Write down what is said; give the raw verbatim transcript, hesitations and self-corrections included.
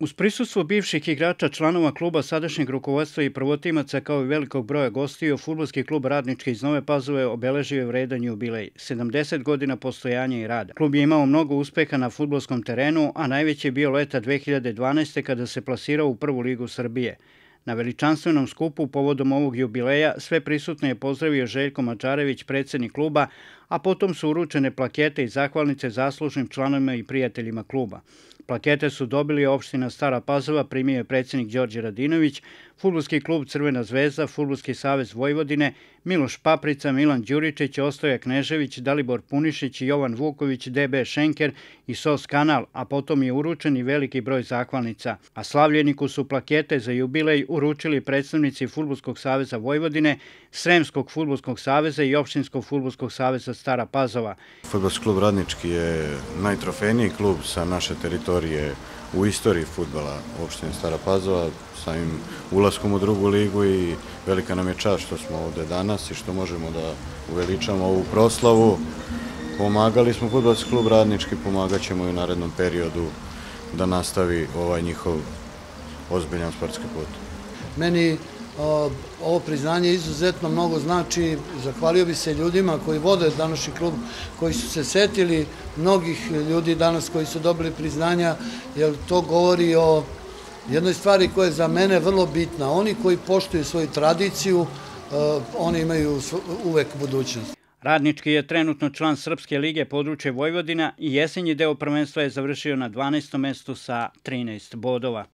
Uz prisustvo bivših igrača, članova kluba, sadašnjeg rukovodstva i prvotimaca, kao i velikog broja gostiju, fudbalski klub Radnički iz Nove Pazove obeležio je vredan jubilej, sedamdeset godina postojanja i rada. Klub je imao mnogo uspeha na fudbalskom terenu, a najveći je bio leta dve hiljade dvanaeste. kada se plasirao u prvu ligu Srbije. Na veličanstvenom skupu povodom ovog jubileja sve prisutne je pozdravio Željko Mačarević, predsjednik kluba, a potom su uručene plakete i zahvalnice zaslužnim članovima i prijateljima kluba. Plakete su dobili opština Stara Pazova, primio je predsjednik Đorđe Radinović, fudbalski klub Crvena zvezda, Fudbalski savez Vojvodine, Miloš Paprica, Milan Đuričić, Ostoja Knežević, Dalibor Punišić, Jovan Vuković, D B Šenker i S O S Kanal, a potom je uručen i veliki broj zahvalnica. A slavljeniku su plakete za jubilej uručili predstavnici Fudbalskog saveza Vojvodine, Sremskog fudbalskog saveza i Opštinskog fudbalskog saveza Stara Pazova. Fudbalski klub Radnički je najtrofejniji klub sa naše teritorije u istoriji fudbala opštine Stara Pazova, samim ulaskom u drugu ligu, i velika nam je čast što smo ovde danas i što možemo da uveličamo ovu proslavu. Pomagali smo Fudbalski klub Radnički, pomagat ćemo i u narednom periodu da nastavi ovaj njihov ozbiljan sportski put. Meni ovo priznanje izuzetno mnogo znači. Zahvalio bi se ljudima koji vode današnji klub, koji su se setili mnogih ljudi danas koji su dobili priznanja, jer to govori o jednoj stvari koja je za mene vrlo bitna. Oni koji poštuju svoju tradiciju, oni imaju uvek budućnost. Radnički je trenutno član Srpske lige područje Vojvodina i jesenji deo prvenstva je završio na dvanaestom mestu sa trinaest bodova.